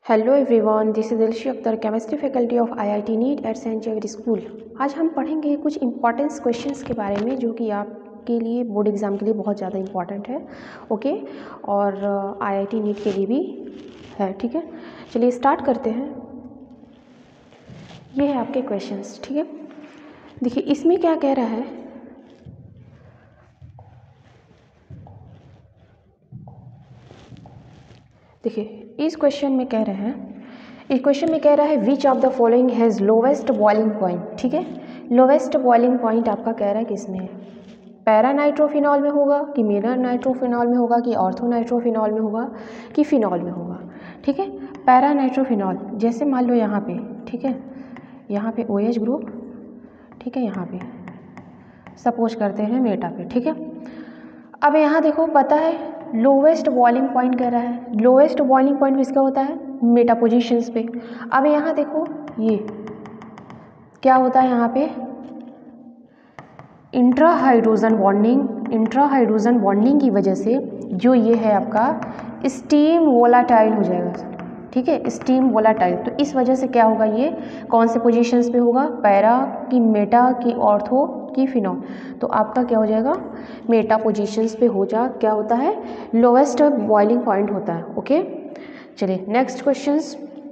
Hello everyone, this is Dilshi Akhtar, chemistry faculty of IIT NEET at Saint Xavier school. आज हम पढ़ेंगे कुछ importance questions के बारे में जो कि आपके लिए बोर्ड एग्ज़ाम के लिए बहुत ज़्यादा इंपॉर्टेंट है। ओके, और आईआईटी नीट के लिए भी है। ठीक है, चलिए स्टार्ट करते हैं। ये है आपके क्वेश्चंस। ठीक है, देखिए इसमें क्या कह रहा है। देखिए इस क्वेश्चन में कह रहे हैं, इस क्वेश्चन में कह रहा है which of the following has lowest boiling point. ठीक है, लोवेस्ट बॉइलिंग पॉइंट आपका कह रहा है किसमें है, पैरा नाइट्रोफिनॉल में होगा कि मेरा नाइट्रोफिनॉल में होगा कि ऑर्थो नाइट्रोफिनॉल में होगा कि फिनॉल में होगा। ठीक है, पैरा नाइट्रोफिनॉल जैसे मान लो यहाँ पे, ठीक है, यहाँ पे OH ग्रुप, ठीक है, यहाँ पे सपोज करते हैं मेटा पे। ठीक है, अब यहाँ देखो पता है लोवेस्ट बॉइलिंग पॉइंट कह रहा है, लोवेस्ट बॉइलिंग पॉइंट किसका होता है, मेटा पोजीशंस पे। अब यहाँ देखो ये क्या होता है, यहाँ पे intra hydrogen bonding, intra hydrogen bonding की वजह से जो ये है आपका स्टीम वोलाटाइल हो जाएगा। ठीक है, स्टीम वोलाटाइल, तो इस वजह से क्या होगा, ये कौन से पोजीशंस पे होगा, पैरा की, मेटा की, ऑर्थो की, फिनॉल। तो आपका क्या हो जाएगा, मेटा पोजीशंस पे हो जा, क्या होता है, लोवेस्ट बॉइलिंग पॉइंट होता है। ओके, चलिए नेक्स्ट क्वेश्चंस।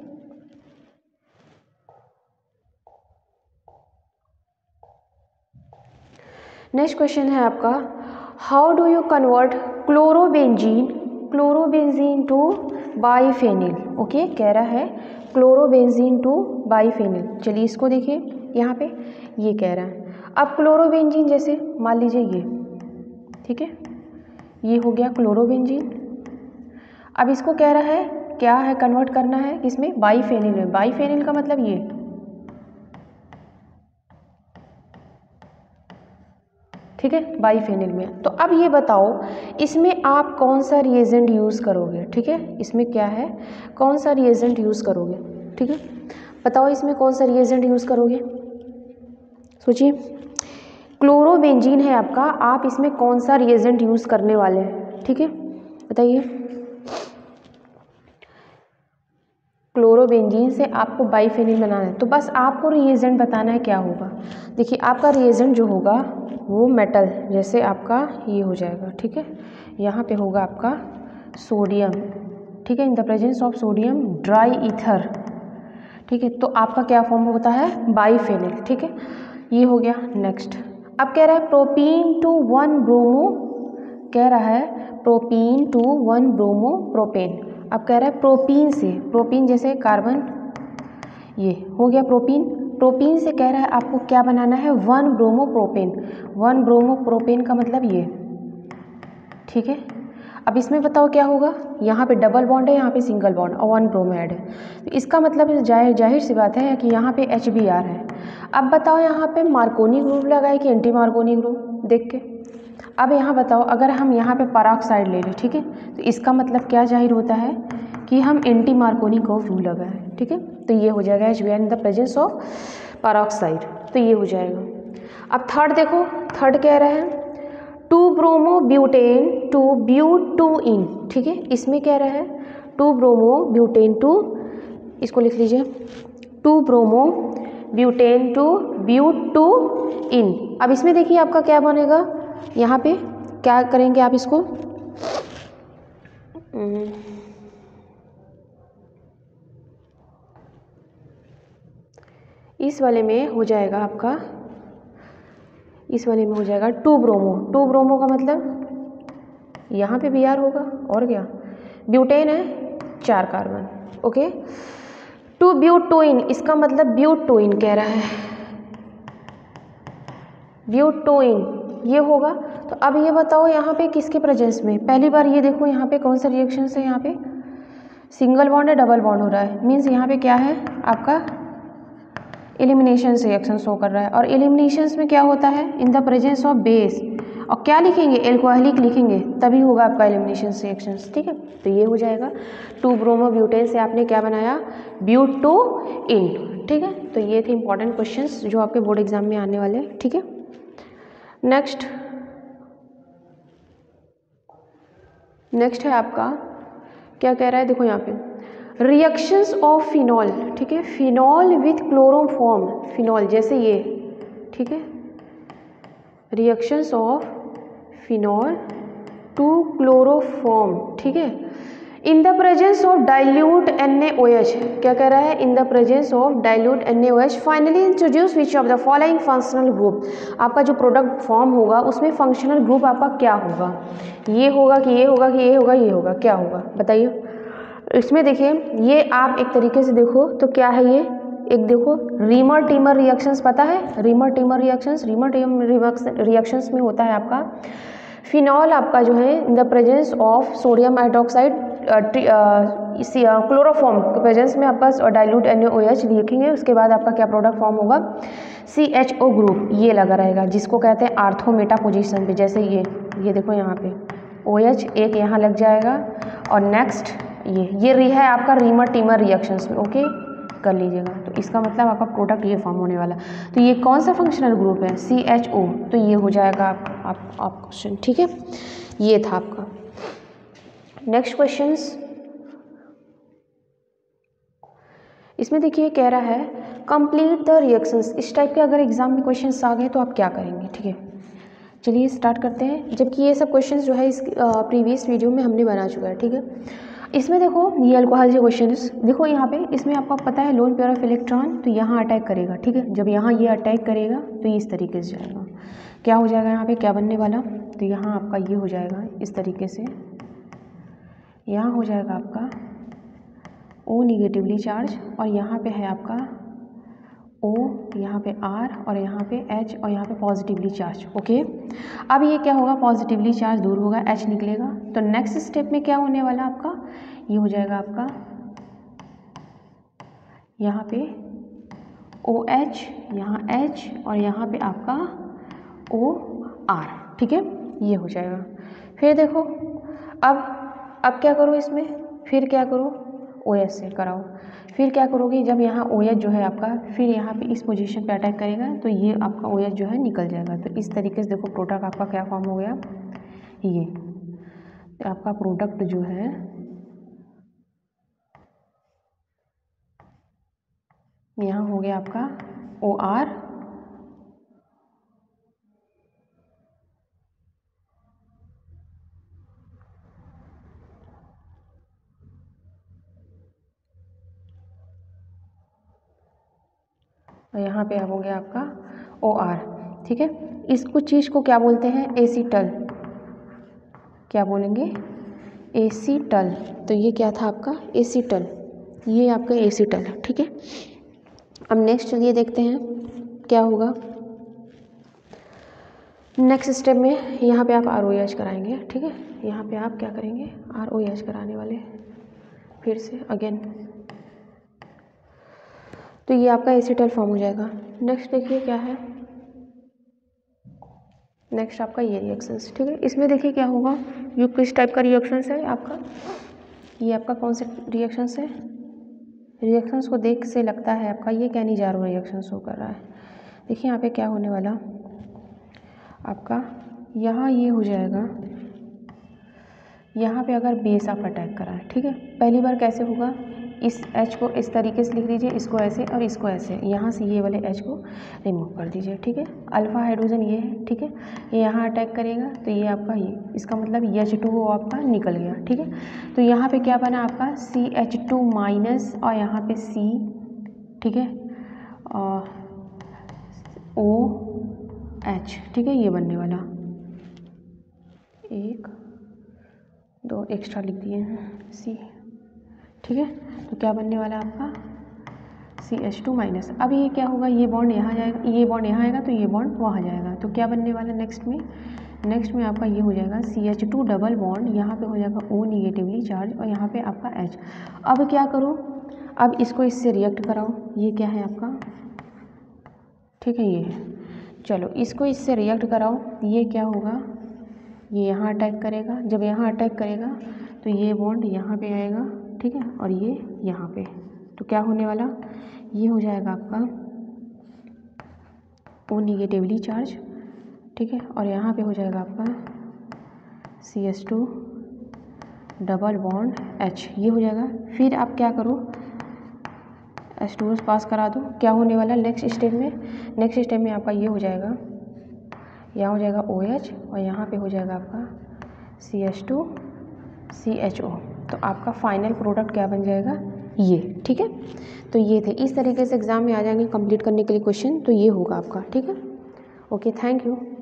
नेक्स्ट क्वेश्चन है आपका, how do you convert chlorobenzene, chlorobenzene to biphenyl. Okay, कह रहा है क्लोरोबेंजीन टू बाइफेनिल। चलिए इसको देखिए, यहाँ पे ये कह रहा है, अब क्लोरोबेंजीन जैसे मान लीजिए ये, ठीक है, ये हो गया क्लोरोबेंजीन। अब इसको कह रहा है क्या है, कन्वर्ट करना है किसमें, बाइफेनिल में। बाइफेनिल का मतलब ये, ठीक है, बाइफेनिल में। तो अब ये बताओ इसमें आप कौन सा रिएजेंट यूज़ करोगे। ठीक है, इसमें क्या है, कौन सा रिएजेंट यूज़ करोगे। ठीक है, बताओ इसमें कौन सा रिएजेंट यूज़ करोगे, सोचिए। क्लोरोबेंजीन है आपका, आप इसमें कौन सा रिएजेंट यूज़ करने वाले हैं। ठीक है, बताइए। क्लोरोबेंजीन से आपको बाइफेनिल बनाना है, तो बस आपको रिएजेंट बताना है क्या होगा। देखिए आपका रिएजेंट जो होगा वो मेटल, जैसे आपका ये हो जाएगा। ठीक है, यहाँ पे होगा आपका सोडियम। ठीक है, in the presence of sodium dry ether. ठीक है, तो आपका क्या फॉर्म होता है, बाइफेनिल। ठीक है, ये हो गया। नेक्स्ट अब कह रहा है प्रोपीन टू 1 ब्रोमो, कह रहा है प्रोपीन टू 1 ब्रोमो प्रोपेन। अब कह रहा है प्रोपीन से, प्रोपीन जैसे कार्बन, ये हो गया प्रोपीन। प्रोपीन से कह रहा है आपको क्या बनाना है, 1 ब्रोमो प्रोपेन। 1 ब्रोमो प्रोपेन का मतलब ये, ठीक है। अब इसमें बताओ क्या होगा, यहाँ पे डबल बॉन्ड है, यहाँ पे सिंगल बॉन्ड और 1 ब्रोमाइड है, तो इसका मतलब जाहिर सी बात है कि यहाँ पे HBr है। अब बताओ यहाँ पे मार्कोनी ग्रुप लगाए कि एंटी मार्कोनी ग्रुप, देख के। अब यहाँ बताओ अगर हम यहाँ पे पेरोक्साइड ले लें, ठीक है, तो इसका मतलब क्या जाहिर होता है कि हम एंटी मार्कोनी को ग्रुप लगाए। ठीक है, तो ये हो जाएगा HBr in the presence of peroxide, तो ये हो जाएगा। अब थर्ड देखो, थर्ड कह रहे हैं 2 ब्रोमो ब्यूटेन टू ब्यूटूइन। ठीक है, इसमें कह रहा है 2 ब्रोमो ब्यूटेन टू, इसको लिख लीजिए 2 ब्रोमो ब्यूटेन टू ब्यूटूइन। अब इसमें देखिए आपका क्या बनेगा, यहाँ पे क्या करेंगे आप इसको, इस वाले में हो जाएगा आपका, इस वाले में हो जाएगा 2 ब्रोमो। 2 ब्रोमो का मतलब यहाँ पे Br होगा, और क्या, ब्यूटेन है 4 कार्बन। ओके, 2 ब्यूटोइन, इसका मतलब ब्यूटोइन कह रहा है, ब्यूटोइन ये होगा। तो अब ये बताओ यहाँ पे किसके प्रेजेंस में, पहली बार ये देखो यहाँ पे कौन सा रिएक्शन है, यहाँ पे सिंगल बॉन्ड है, डबल बॉन्ड हो रहा है, मीन्स यहाँ पे क्या है आपका एलिमिनेशन रिएक्शन शो कर रहा है। और एलिमिनेशंस में क्या होता है, in the presence of base, और क्या लिखेंगे, एल्कोहलिक लिखेंगे, तभी होगा आपका एलिमिनेशन रिएक्शंस। ठीक है, तो ये हो जाएगा 2 ब्रोमो ब्यूटेन से आपने क्या बनाया, ब्यूटोइन। ठीक है, तो ये थे इंपॉर्टेंट क्वेश्चंस जो आपके बोर्ड एग्जाम में आने वाले हैं। ठीक है, नेक्स्ट है आपका क्या कह रहा है, देखो यहाँ पे रिएक्शंस ऑफ फिनॉल, ठीक है, फिनॉल विथ क्लोरोफॉर्म, फिनॉल जैसे ये, ठीक है, reactions of phenol to chloroform, ठीक है, in the presence of dilute NaOH, क्या कह रहा है, in the presence of dilute NaOH finally introduce which of the following functional group, आपका जो प्रोडक्ट फॉर्म होगा उसमें फंक्शनल ग्रुप आपका क्या होगा, ये होगा कि ये होगा कि ये होगा ये होगा, क्या होगा बताइए। इसमें देखिए ये आप एक तरीके से देखो तो क्या है ये, एक देखो रीमर टीमर रिएक्शंस, पता है Reimer Tiemann reactions, Reimer Tiemann reactions में होता है आपका फिनॉल आपका जो है in the presence of sodium hydroxide chloroform के प्रेजेंस में आपका डाइल्यूट NaOH लिखेंगे, उसके बाद आपका क्या प्रोडक्ट फॉर्म होगा, CHO ग्रुप, ये लगा रहेगा जिसको कहते हैं आर्थो मेटा पोजिशन पे, जैसे ये देखो यहाँ पे OH एक यहाँ लग जाएगा और नेक्स्ट ये है आपका रीमर टीमर रिएक्शंस में, ओके कर लीजिएगा। तो इसका मतलब आपका प्रोडक्ट ये फॉर्म होने वाला, तो ये कौन सा फंक्शनल ग्रुप है, CHO, तो ये हो जाएगा आप क्वेश्चन, ठीक है, ये था आपका। नेक्स्ट क्वेश्चंस, इसमें देखिए कह रहा है कंप्लीट द रिएक्शंस, इस टाइप के अगर एग्जाम में क्वेश्चंस आ गए तो आप क्या करेंगे, ठीक है, चलिए स्टार्ट करते हैं, जबकि ये सब क्वेश्चंस जो है इस प्रीवियस वीडियो में हमने बना चुका है, ठीक है। इसमें देखो ये अल्कोहल के क्वेश्चंस, देखो यहाँ पे इसमें आपको पता है लोन पेयर ऑफ इलेक्ट्रॉन, तो यहाँ अटैक करेगा, ठीक है, जब यहाँ ये अटैक करेगा तो ये इस तरीके से जाएगा, क्या हो जाएगा यहाँ पे, क्या बनने वाला, तो यहाँ आपका ये हो जाएगा इस तरीके से, यहाँ हो जाएगा आपका O निगेटिवली चार्ज और यहाँ पे है आपका O, यहाँ पे R और यहाँ पे H और यहाँ पे पॉजिटिवली चार्ज, ओके। अब ये क्या होगा, पॉजिटिवली चार्ज दूर होगा, H निकलेगा, तो नेक्स्ट स्टेप में क्या होने वाला आपका, ये हो जाएगा आपका यहाँ पे OH, यहाँ H और यहाँ पे आपका OR, ठीक है, ये हो जाएगा। फिर देखो अब क्या करो इसमें, फिर क्या करो, OH से कराओ, फिर क्या करोगे, जब यहाँ OH जो है आपका फिर यहाँ पे इस पोजीशन पे अटैक करेगा तो ये आपका OH जो है निकल जाएगा, तो इस तरीके से देखो प्रोडक्ट आपका क्या फॉर्म हो गया, ये आपका प्रोडक्ट जो है यहाँ हो गया आपका OR और यहाँ पे हो गया आपका OR, ठीक है। इसको चीज़ को क्या बोलते हैं, एसीटल, क्या बोलेंगे, एसीटल, तो ये क्या था आपका एसीटल, ये आपका एसीटल है, ठीक है। अब नेक्स्ट चलिए देखते हैं क्या होगा, नेक्स्ट स्टेप में यहाँ पे आप ROH कराएंगे, ठीक है, यहाँ पे आप क्या करेंगे, ROH कराने वाले, फिर से अगेन, तो ये आपका एसीटल फॉर्म हो जाएगा। नेक्स्ट देखिए क्या है, नेक्स्ट आपका ये रिएक्शंस, ठीक है, इसमें देखिए क्या होगा, ये किस टाइप का रिएक्शंस है आपका, ये आपका कौन से रिएक्शंस है, रिएक्शंस को देख से लगता है आपका ये कैनिजारो रिएक्शन शो कर रहा है। देखिए यहाँ पे क्या होने वाला आपका, यहाँ ये हो जाएगा, यहाँ पे अगर बेस आप अटैक करा है, ठीक है, पहली बार कैसे होगा, इस H को इस तरीके से लिख दीजिए, इसको ऐसे और इसको ऐसे, यहाँ से ये वाले H को रिमूव कर दीजिए, ठीक है, अल्फा हाइड्रोजन ये है, ठीक है, ये यहाँ अटैक करेगा तो ये आपका ये, इसका मतलब H2O आपका निकल गया, ठीक है, तो यहाँ पे क्या बना आपका CH2 माइनस और यहाँ पे C, ठीक है, OH, ठीक है, ये बनने वाला, एक दो एक्स्ट्रा लिख दिए हैं C, ठीक है, तो क्या बनने वाला आपका CH2 माइनस। अब ये क्या होगा, ये बॉन्ड यहाँ जाएगा, ये बॉन्ड यहाँ आएगा तो ये बॉन्ड वहाँ जाएगा, तो क्या बनने वाला नेक्स्ट में आपका ये हो जाएगा CH2 डबल बॉन्ड, यहाँ पे हो जाएगा O निगेटिवली चार्ज और यहाँ पे आपका H। अब क्या करो, अब इसको इससे रिएक्ट कराओ, ये क्या है आपका, ठीक है, ये है, चलो इसको इससे रिएक्ट कराओ, ये क्या होगा, ये यहाँ अटैक करेगा, जब यहाँ अटैक करेगा तो ये बॉन्ड यहाँ पे आएगा, ठीक है, और ये यहाँ पे, तो क्या होने वाला, ये हो जाएगा आपका O निगेटिवली चार्ज, ठीक है, और यहाँ पे हो जाएगा आपका CH2 डबल बॉन्ड H, ये हो जाएगा। फिर आप क्या करो, H2O पास करा दो। क्या होने वाला नेक्स्ट स्टेप में, नेक्स्ट स्टेप में आपका ये हो जाएगा, यहाँ हो जाएगा OH और यहाँ पे हो जाएगा आपका CH2 CHO। तो आपका फाइनल प्रोडक्ट क्या बन जाएगा, ये। ठीक है, तो ये थे, इस तरीके से एग्ज़ाम में आ जाएंगे कंप्लीट करने के लिए क्वेश्चन, तो ये होगा आपका। ठीक है, ओके, थैंक यू।